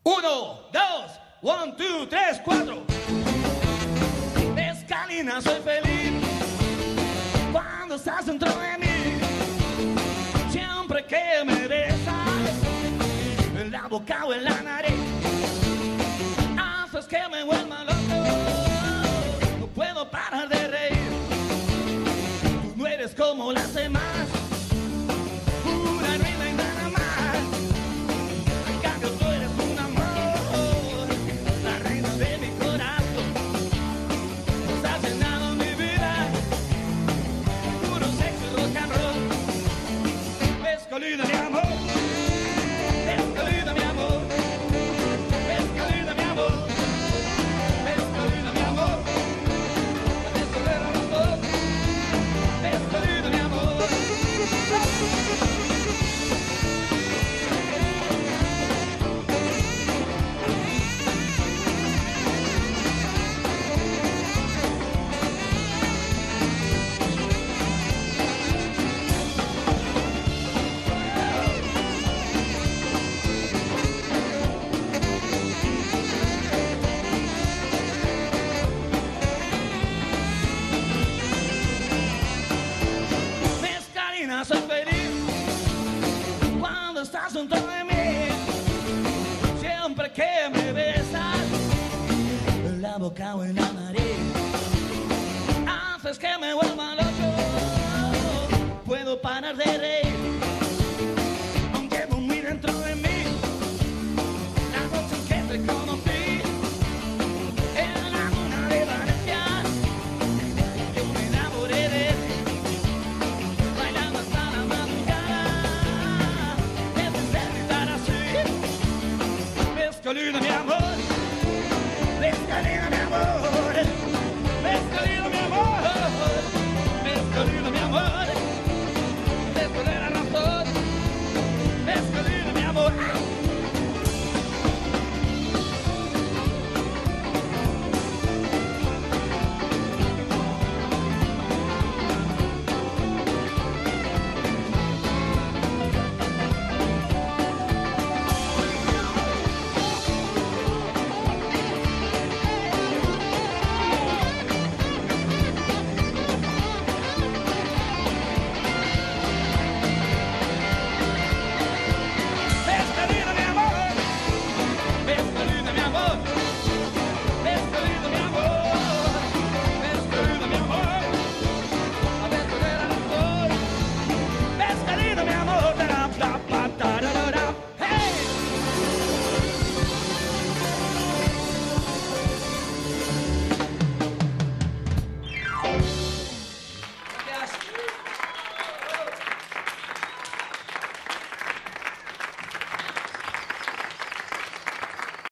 1, 2, 1, 2, 3, 4. Mescalina, soy feliz cuando estás dentro de mí. Siempre que me besas en la boca o en la nariz, haces que me vuelva loco. No puedo parar de reír. Tú no eres como las demás, una reina y nada más. En cambio tú eres un amor, la reina de mi corazón. Nos has llenado mi vida, puro sexo y rock and roll. Mescalina, mi amor, mescalina, mi amor, mescalina, mi amor, mescalina, mi amor, mescalina, mi amor, mescalina, mi amor. Mescalina, soy feliz cuando estás junto de mí. Siempre que me besas en la boca o en la nariz, haces que me vuelva loco. Puedo parar de reír, aunque muy dentro de mí. La noche en que te conocí en la luna de Valencia, yo me enamoré de ti. Bailando hasta la madrugada, me empecé a gritar así. Mescalina, mi amor, mescalina, mi amor.